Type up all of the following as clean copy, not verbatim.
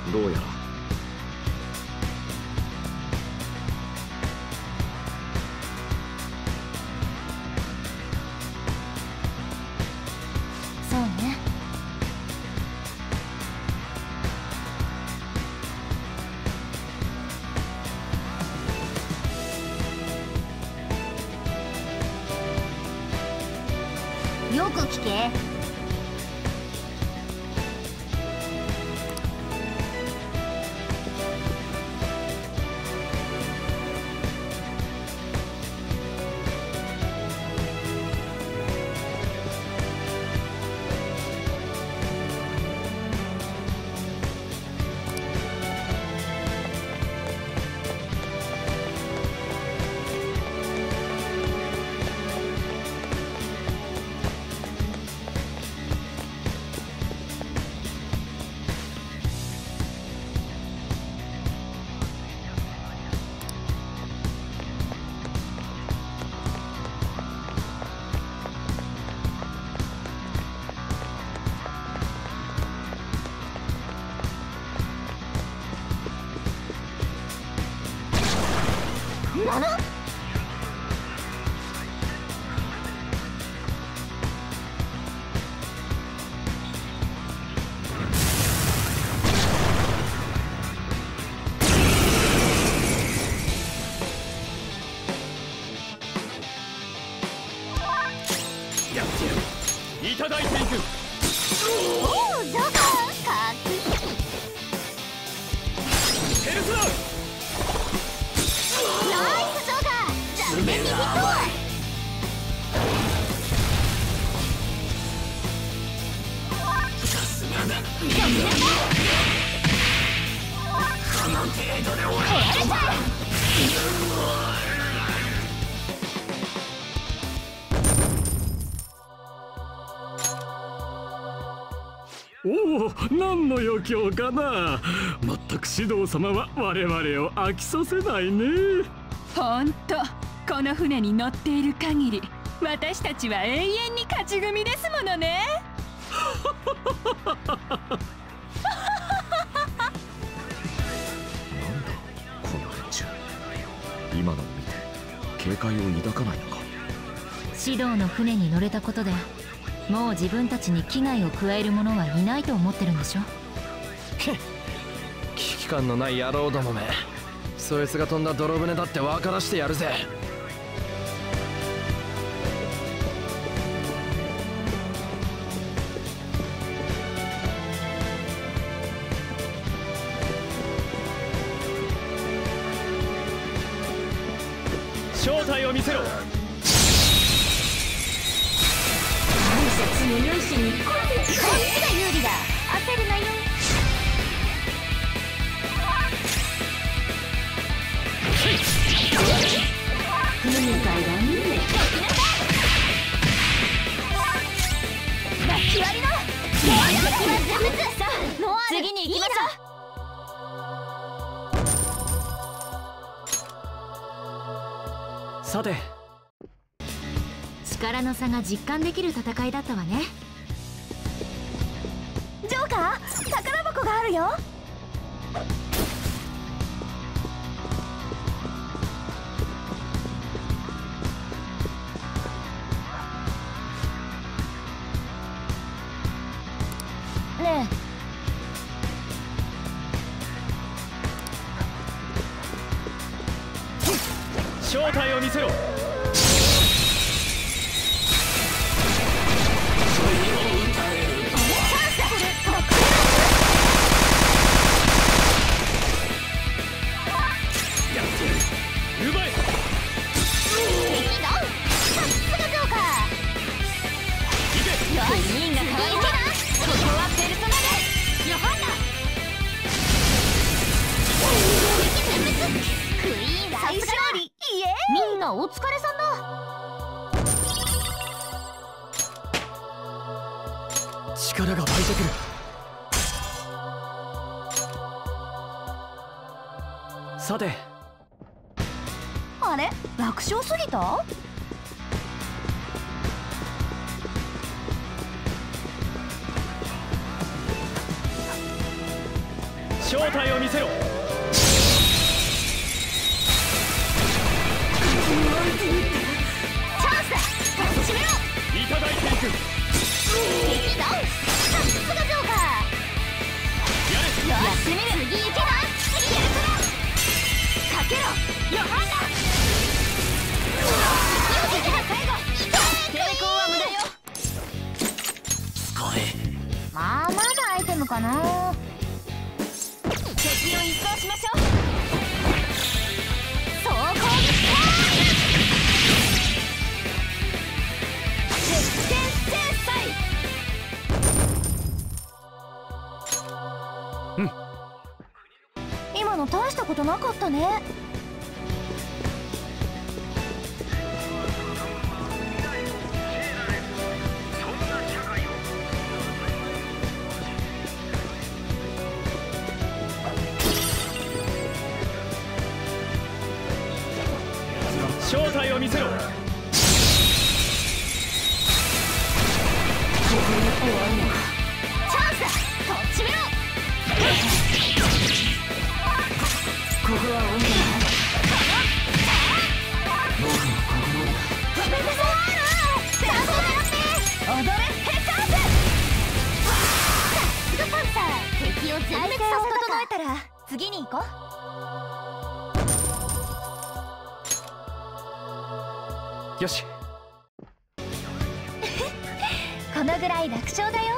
どうやら。 そうね。よく聞け。なな。 やってやる。いただいていく。 おお、ジョーカー、かっこいい。 ヘルスラウ。 ナイスジョーカー、残念にヒット。 さすがだ。この程度で終わる。おお、何の余興かな。まったく指導様は我々を飽きさせないね。 ほんと、この船に乗っている限り私たちは永遠に勝ち組ですものね。 なんだこの連中。今のを見て警戒を抱かないのか。 指導の船に乗れたことでもう自分たちに危害を加える者はいないと思ってるんでしょ。 危機感のない野郎どもめ。そいつが飛んだ泥船だって分からしてやるぜ。 正体を見せろ。 強いしにこっちが有利だ。焦るなよ。無理かいだね。バッキ割りのさあ、次に行きましょさて、 力の差が実感できる戦いだったわね。 ジョーカー、宝箱があるよ。ね正体を見せろ。 みんなお疲れさんだ。 力が湧いてくる。さて、 あれ、楽勝すぎた？ 正体を見せろ。 チャンスだ。始めろ。 いただいていく。 敵ダウン。さすがジョーカー。やってみる。次行けば次やるから。かけろヨハンナ。敵を撃破最後。テレコンは無駄よ。 使え。 まあまだアイテムかな。敵を一掃しましょう。総攻撃か。鉄拳制裁。今の大したことなかったね。 正体を見せろ。 チャンスだ。こっち見ろ。ここは温度だ。僕の心だ。ごめんなさい。セラフを狙って踊れヘッカーズ。さすがパンサー。敵を全滅させ整えたら次に行こう。 よし。 このぐらい楽勝だよ。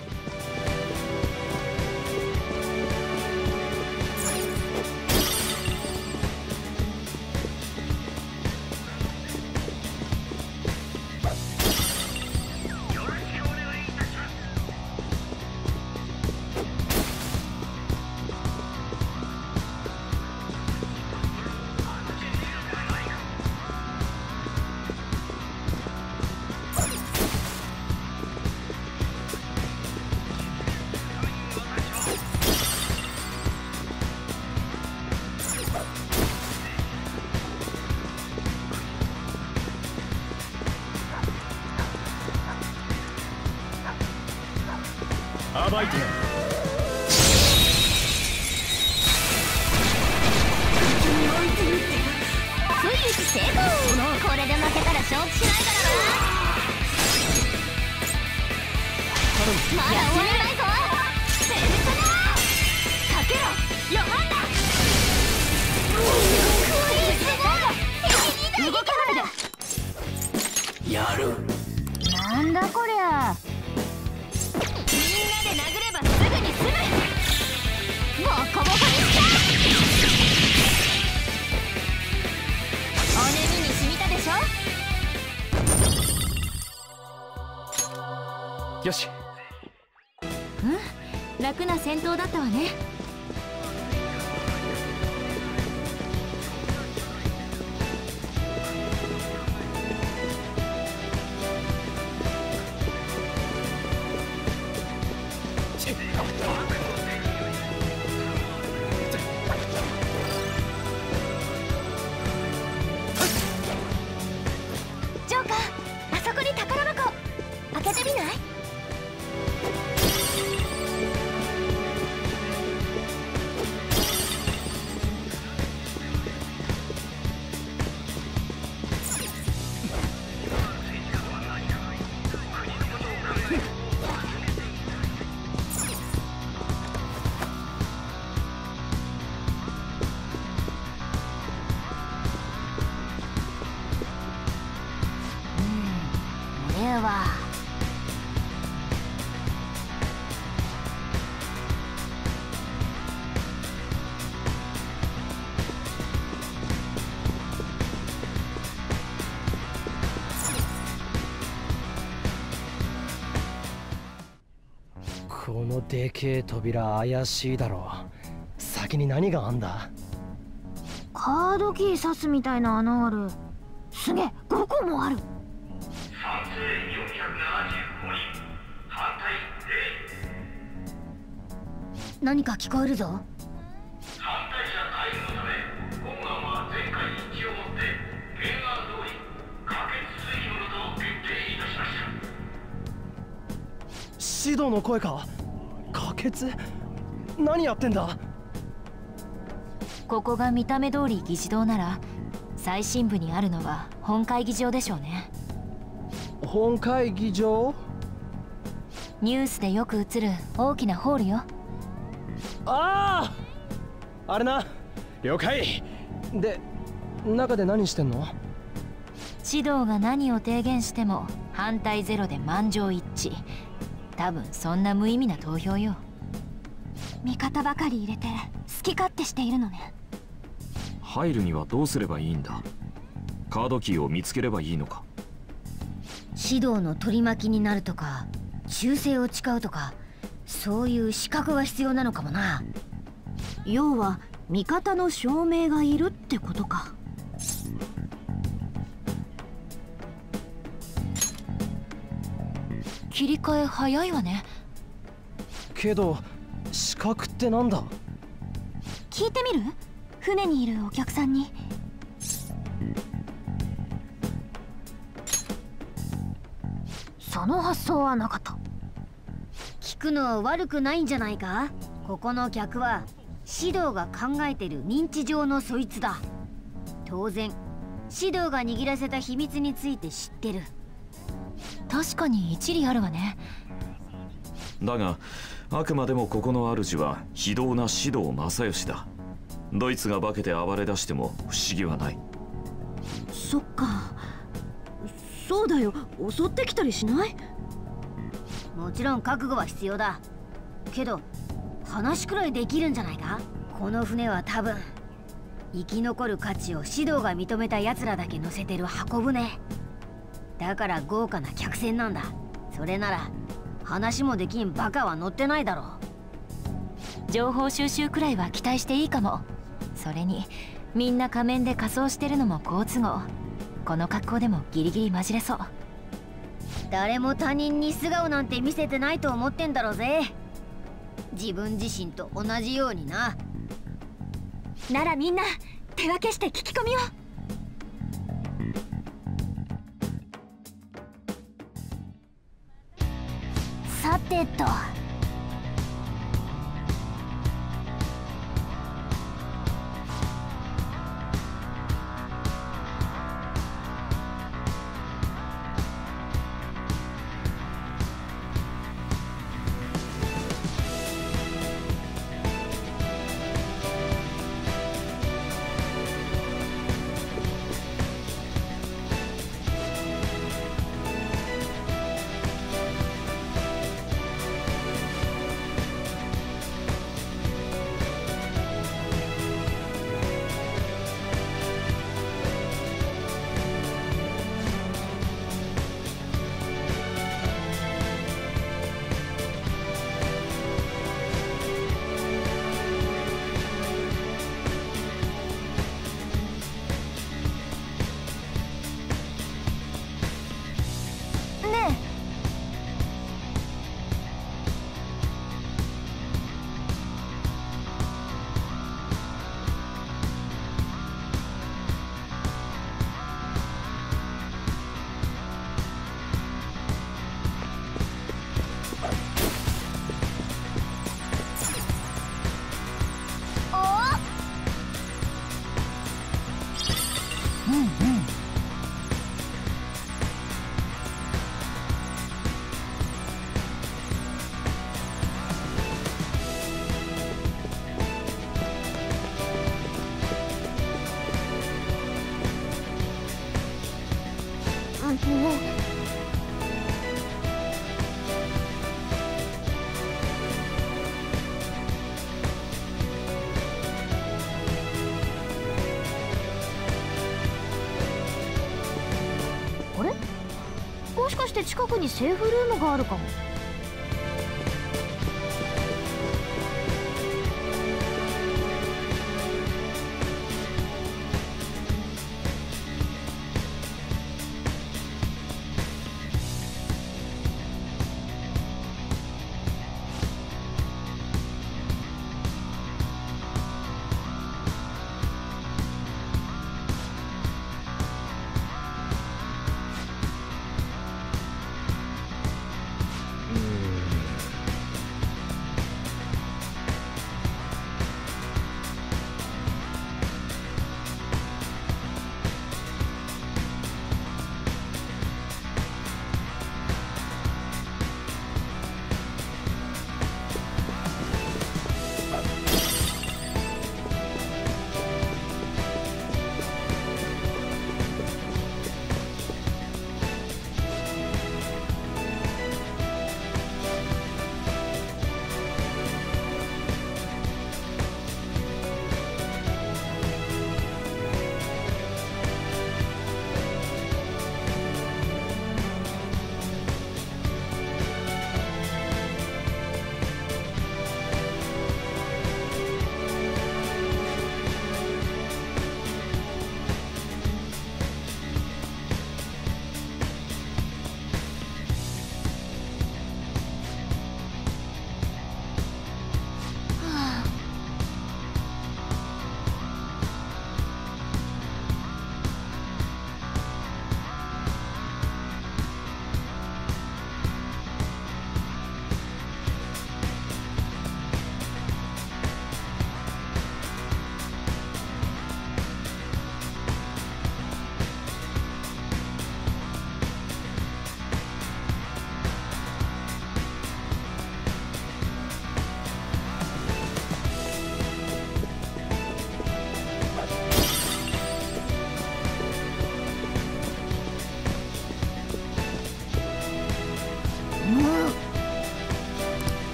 暴いてやる。 不意打ち成功。もうこれで負けたら承知しないからな。まだ終わらないぞ。セレブサナーかけろヨハンナ。動かないで。 やる。 なんだこりゃ。みんなで殴ればすぐに済む。ボコボコにしたお耳に染みたでしょ。 よし。 楽な戦闘だったわね。 ジョーカー、あそこに宝箱開けてみない？ このでけえ扉怪しいだろ。先に何があんだ。 カードキー刺すみたいな穴ある。すげえ、5個もある。 3475人、反対0。 何か聞こえるぞ。 反対者介護のため、本案は全会一致をもって原案通り可決すべきものと決定いたしました。 指導の声か。可決？何やってんだ。 ここが見た目通り議事堂なら、最深部にあるのは本会議場でしょうね。 本会議場？ ニュースでよく映る大きなホールよ。 ああ、あれな。了解。で、中で何してんの？ 指導が何を提言しても反対ゼロで満場一致。多分そんな無意味な投票よ。 味方ばかり入れて好き勝手しているのね。 入るにはどうすればいいんだ？カードキーを見つければいいのか？ 指導の取り巻きになるとか、忠誠を誓うとか、そういう資格が必要なのかもな。 要は味方の証明がいるってことか。 切り替え早いわね。 けど資格ってなんだ？ 聞いてみる？船にいるお客さんに。その発想はなかった。 聞くのは悪くないんじゃないか。ここの客は指導が考えてる認知上のそいつだ。当然指導が握らせた秘密について知ってる。確かに一理あるわね。 だがあくまでもここの主は非道な指導正義だ。ドイツが化けて暴れ出しても不思議はない。 そっか。そうだよ、襲ってきたりしない？ もちろん覚悟は必要だけど、話くらいできるんじゃないか。この船は多分生き残る価値を指導が認めた奴らだけ乗せてる箱舟だから、豪華な客船なんだ。それなら話もできんバカは乗ってないだろう。情報収集くらいは期待していいかも。それにみんな仮面で仮装してるのも好都合。この格好でもギリギリ混じれそう。誰も他人に素顔なんて見せてないと思ってんだろうぜ。自分自身と同じようにな。 ならみんな手分けして聞き込みを。さてと。もしかして近くにセーフルームがあるかも。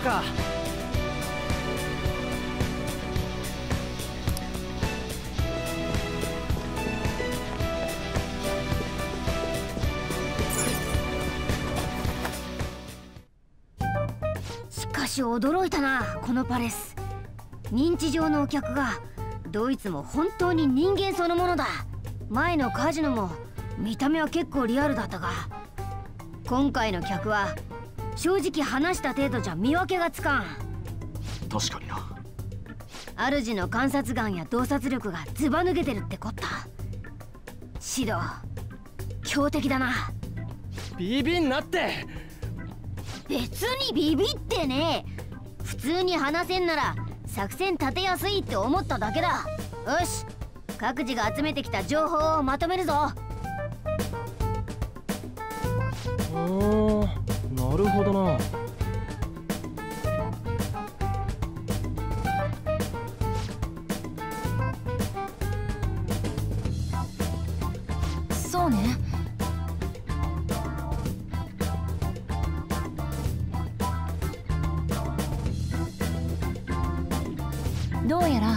うか。 しかし驚いたな、このパレス。認知上のお客がどいつも本当に人間そのものだ。前のカジノも見た目は結構リアルだったが、今回の客は正直話した程度じゃ見分けがつかん。 確かにな。 主の観察眼や洞察力がずば抜けてるってこった。指導強敵だな。 ビビんなって。 別にビビってねえ。普通に話せんなら作戦立てやすいって思っただけだ。よし、各自が集めてきた情報をまとめるぞ。 なるほどな。 そうね。どうやら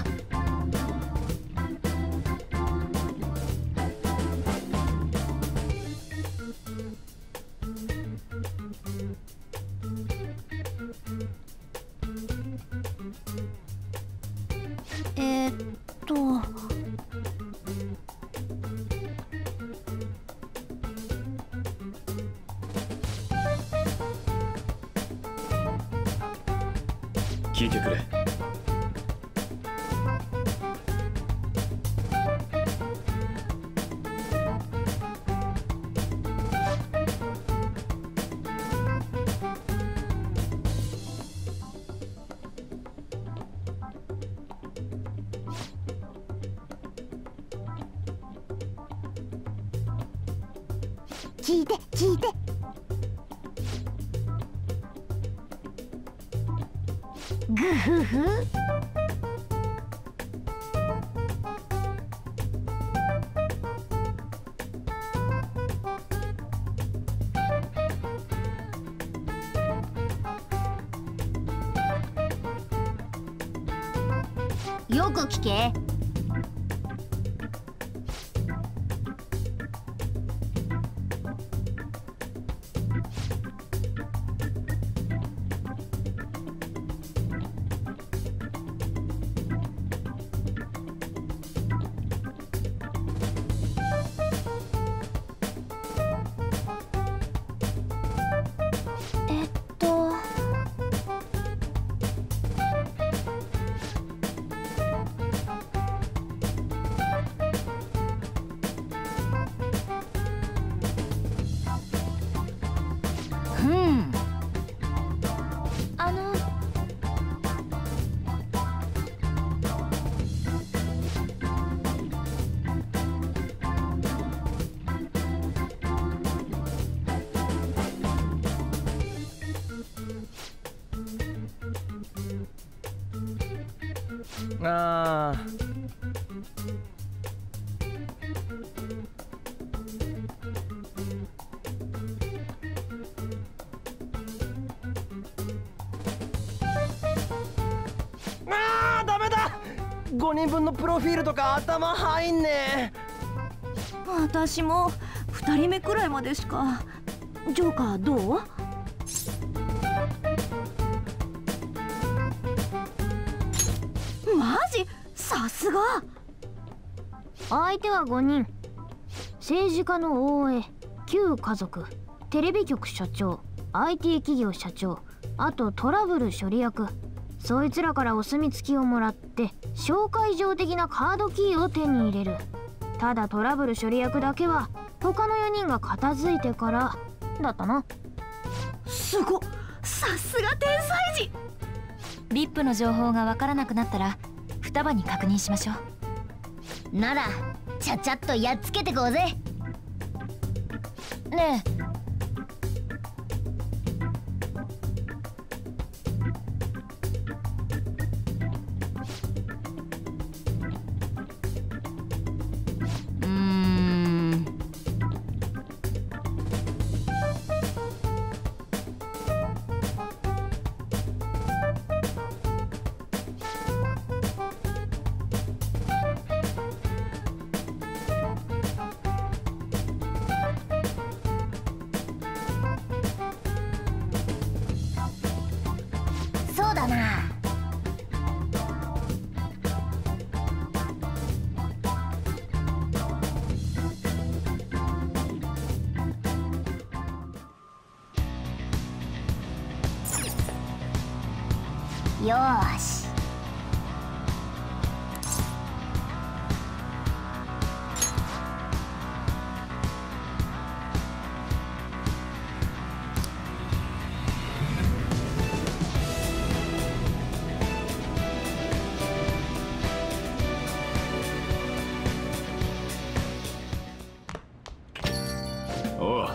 聞いてくれ。 聞いて聞いて。グフフ。 よく聞け。 ダメだ。5人分のプロフィールとか頭入んねえ。 私も2人目くらいまでしか。ジョーカーどう？マジ？さすが。 相手は5人。政治家の大江、旧家族、テレビ局社長、IT 企業社長、あとトラブル処理役。そいつらからお墨付きをもらって紹介状的なカードキーを手に入れる。ただトラブル処理役だけは他の4人が片付いてからだったな。 すごっ、さすが天才児。VIP の情報がわからなくなったら双葉に確認しましょう。 ならちゃちゃっとやっつけてこうぜ。 ねえ、 そうだな。よーし。 おう。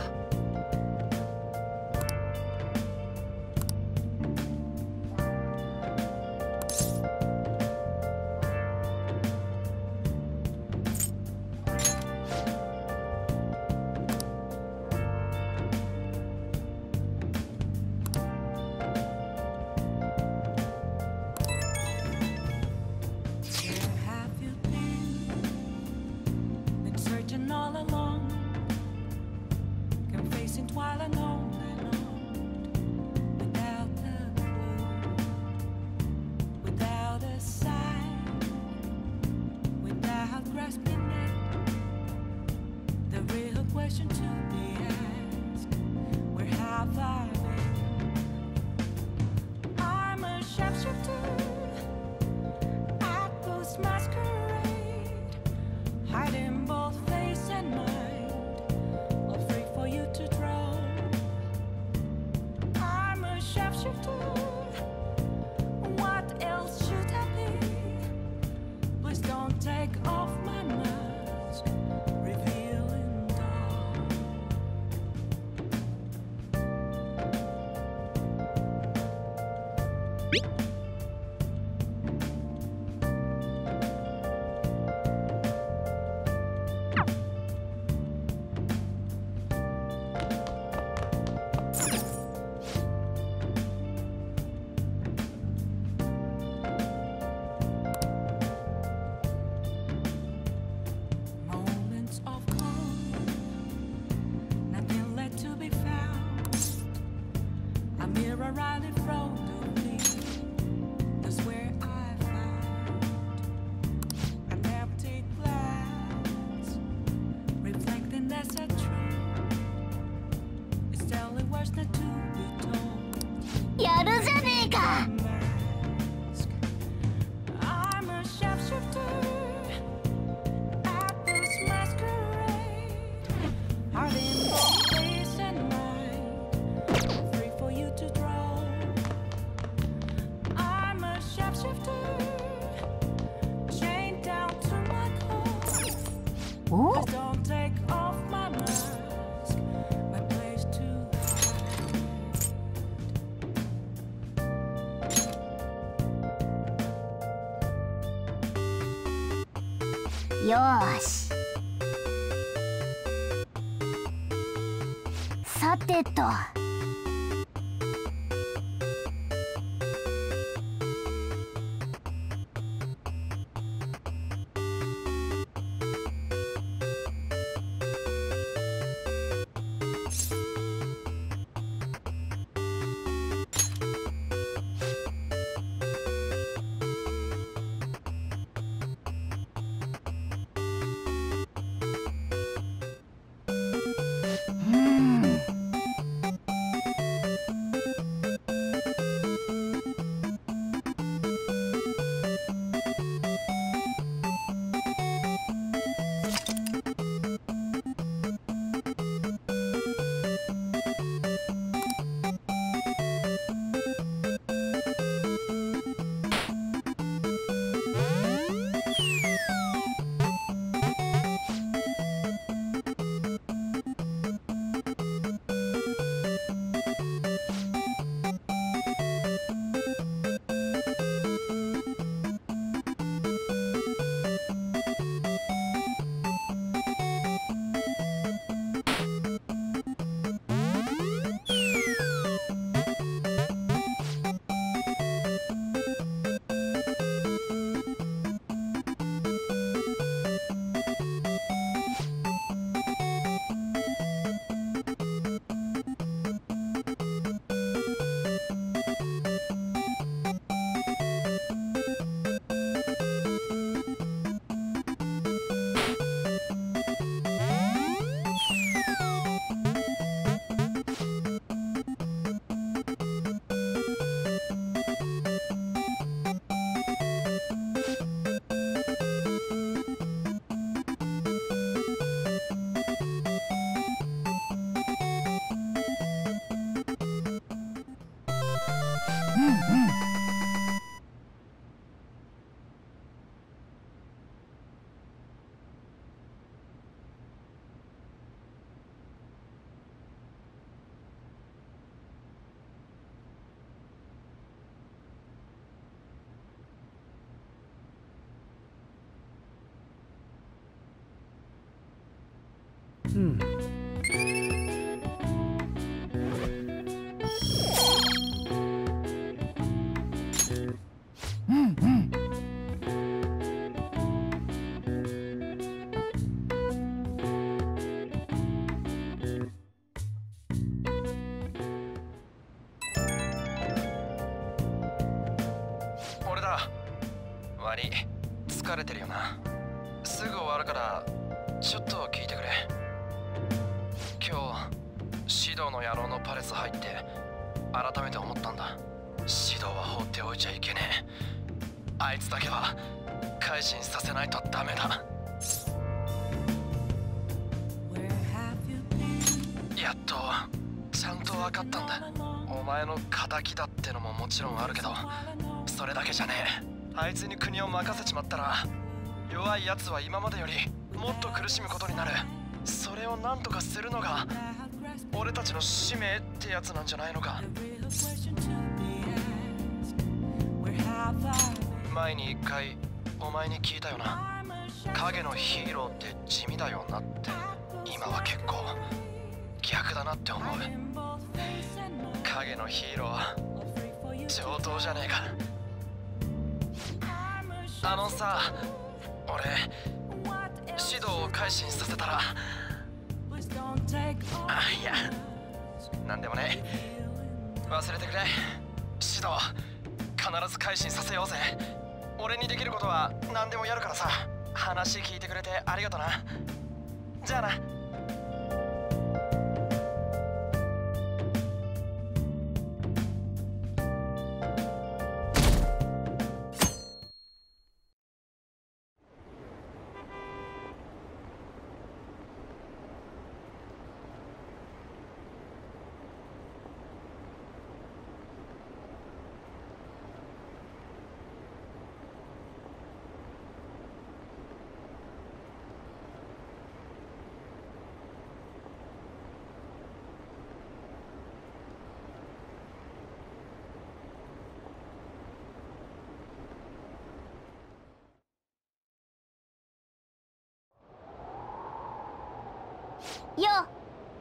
やるじゃねえか。 お？ よーし。さてと。 俺だ。悪い、疲れてるよな。すぐ終わるからちょっと聞いてくれ。今日指導の野郎のパレス入って改めて思ったんだ。指導は放っておいちゃいけねえ。あいつだけは改心させないとダメだ。やっとちゃんと分かったんだ。お前の敵だってのももちろんあるけど、それだけじゃねえ。あいつに国を任せちまったら弱いやつは今までよりもっと苦しむことになる。それを何とかするのが俺たちの使命ってやつなんじゃないのか。前に一回お前に聞いたよな。影のヒーローって地味だよなって。今は結構逆だなって思う。影のヒーローは上等じゃねえか。あのさ、俺指導を改心させたら、いやなんでもねえ。忘れてくれ。指導必ず改心させようぜ。俺にできることは何でもやるからさ。話聞いてくれてありがとな。じゃあな。 よっ。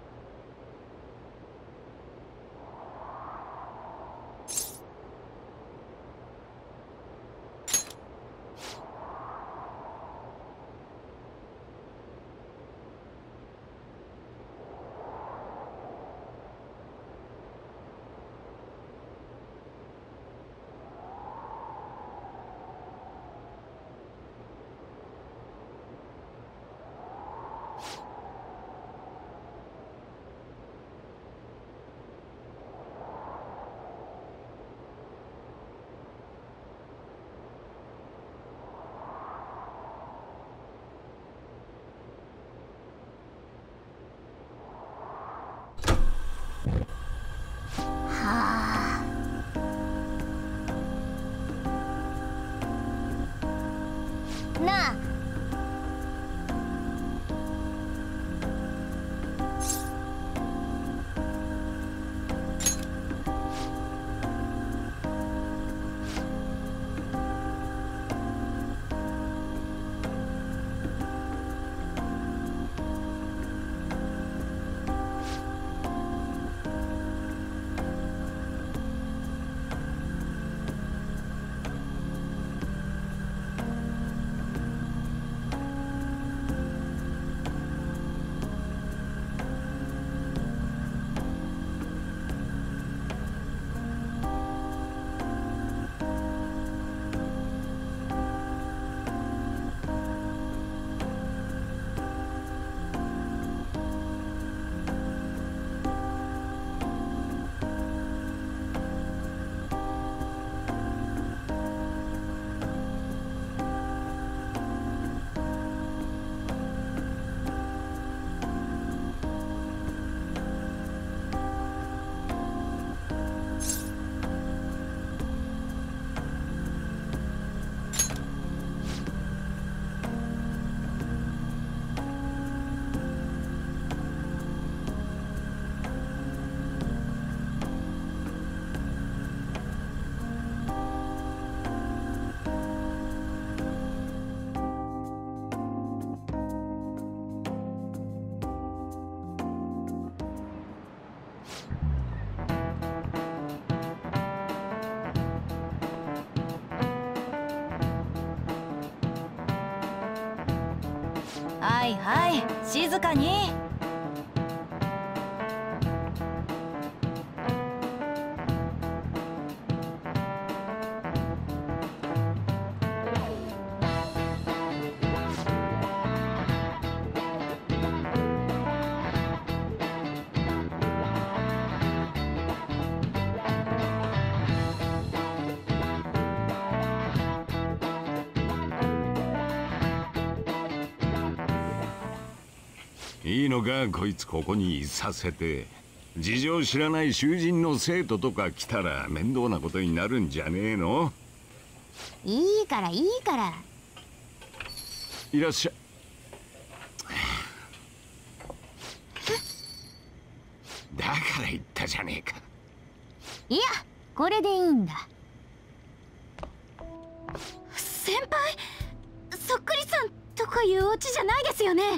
なあ、 はいはい、静かに。 いいのか、こいつここにいさせて。事情知らない囚人の生徒とか来たら面倒なことになるんじゃねえの？ いいからいいから。 いらっしゃ。だから言ったじゃねえか。 いや、これでいいんだ。先輩、そっくりさんとかいうオチじゃないですよね。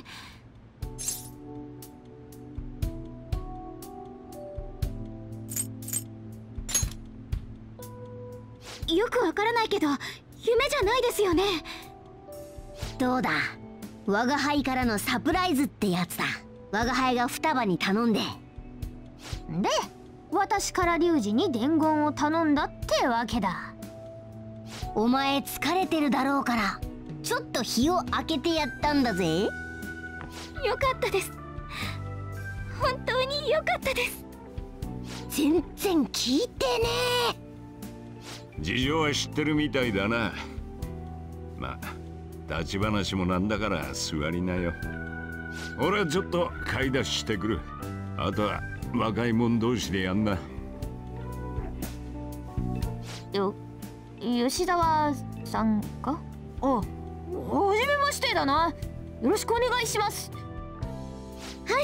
よくわからないけど夢じゃないですよね。 どうだ、我が輩からのサプライズってやつだ。我が輩が双葉に頼んで、 で私から龍二に伝言を頼んだってわけだ。 お前疲れてるだろうからちょっと日を明けてやったんだぜ。 よかったです、本当によかったです。 全然聞いてねえ。 事情は知ってるみたいだな。まあ立ち話もなんだから座りなよ。俺はちょっと買い出ししてくる。あとは若い者同士でやんな。 吉沢さんか？はじめましてだな。よろしくお願いします。はい、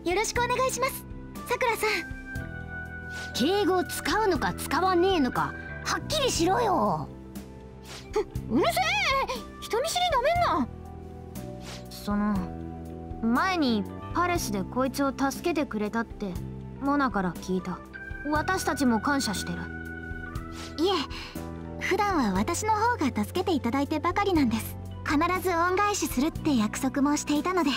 よろしくお願いします、さくらさん。 敬語使うのか使わねえのかはっきりしろよ。 うるせえ、人見知りなめんな。その前にパレスでこいつを助けてくれたってモナから聞いた。私たちも感謝してる。いえ、普段は私の方が助けていただいてばかりなんです。必ず恩返しするって約束もしていたので。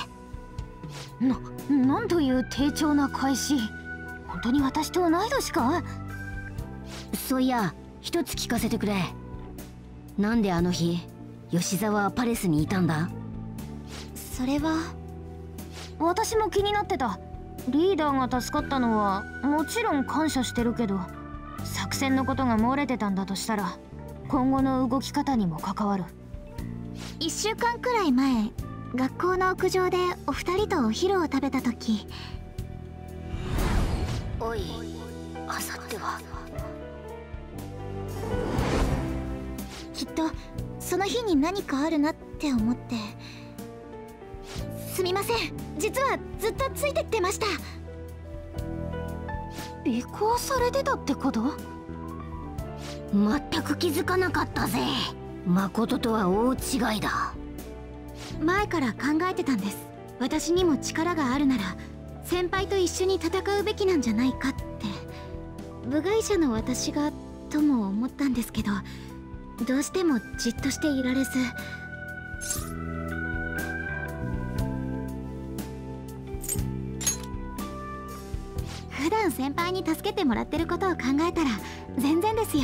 なんという低調な返し。本当に私と同い年か？ そういや、一つ聞かせてくれ。なんであの日吉沢はパレスにいたんだ？ それは私も気になってた。リーダーが助かったのはもちろん感謝してるけど、作戦のことが漏れてたんだとしたら今後の動き方にも関わる。1週間くらい前、学校の屋上でお二人とお昼を食べた時。 おい、あさってはきっとその日に何かあるなって思って。すみません、実はずっとついてってました。尾行されてたってこと？ 全く気づかなかったぜ。誠とは大違いだ。 前から考えてたんです。私にも力があるなら先輩と一緒に戦うべきなんじゃないかって。部外者の私がとも思ったんですけど、どうしてもじっとしていられず。普段先輩に助けてもらってることを考えたら全然ですよ。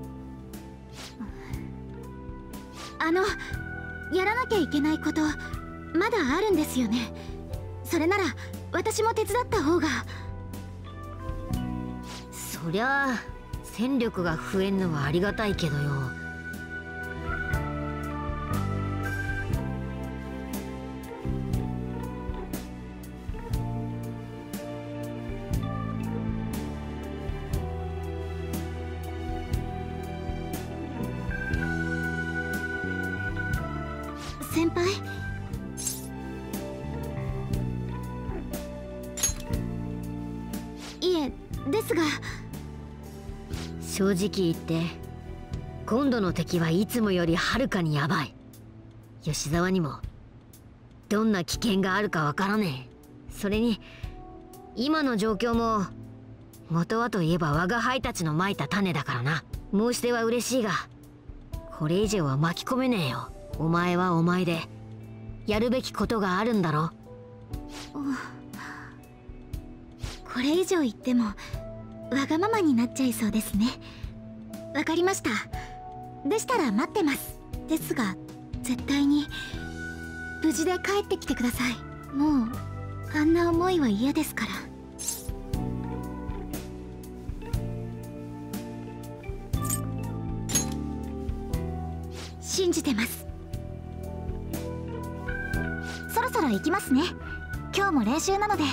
やらなきゃいけないことまだあるんですよね。それなら私も手伝った方が。 そりゃあ戦力が増えんのはありがたいけどよ。 先輩、いえ、ですが正直言って今度の敵はいつもよりはるかにヤバい。吉沢にもどんな危険があるかわからねえ。それに今の状況も元はといえば我が輩たちのまいた種だからな。申し出は嬉しいがこれ以上は巻き込めねえよ。お前はお前でやるべきことがあるんだろ。 これ以上言ってもわがままになっちゃいそうですね。わかりました。でしたら待ってます。ですが絶対に無事で帰ってきてください。もうあんな思いは嫌ですから。信じてます。そろそろ行きますね。今日も練習なので。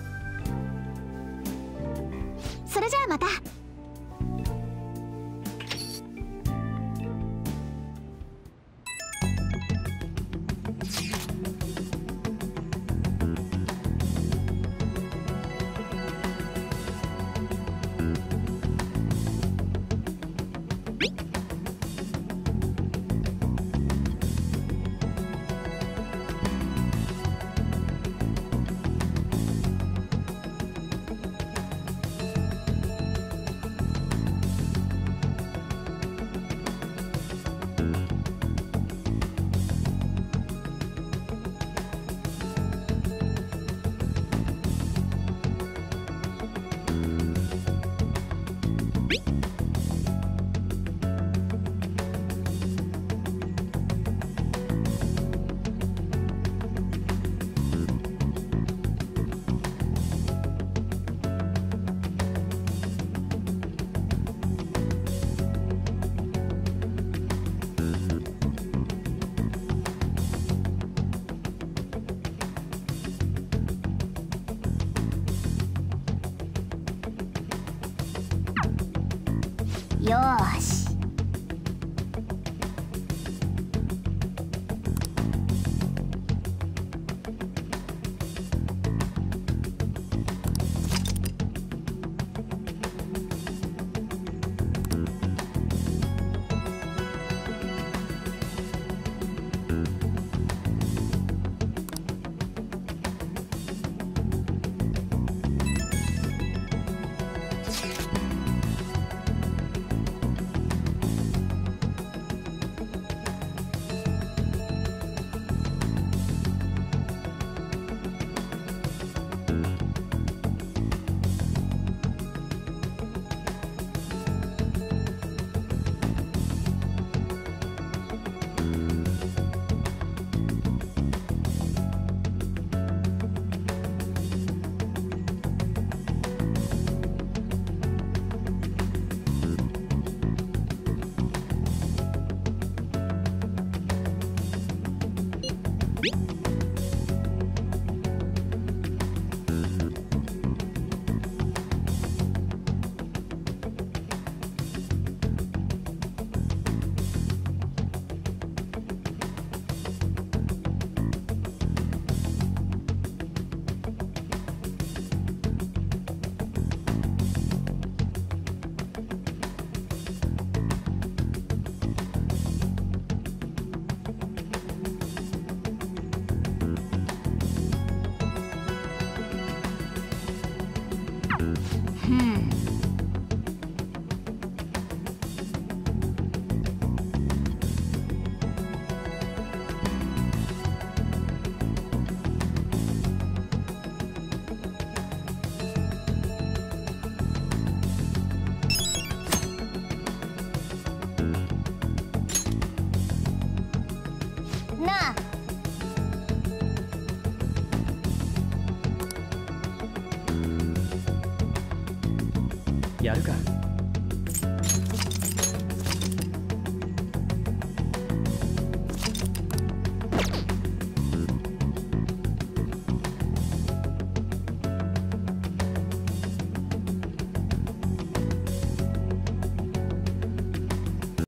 それじゃあまた。よーし。なあ。 やるか。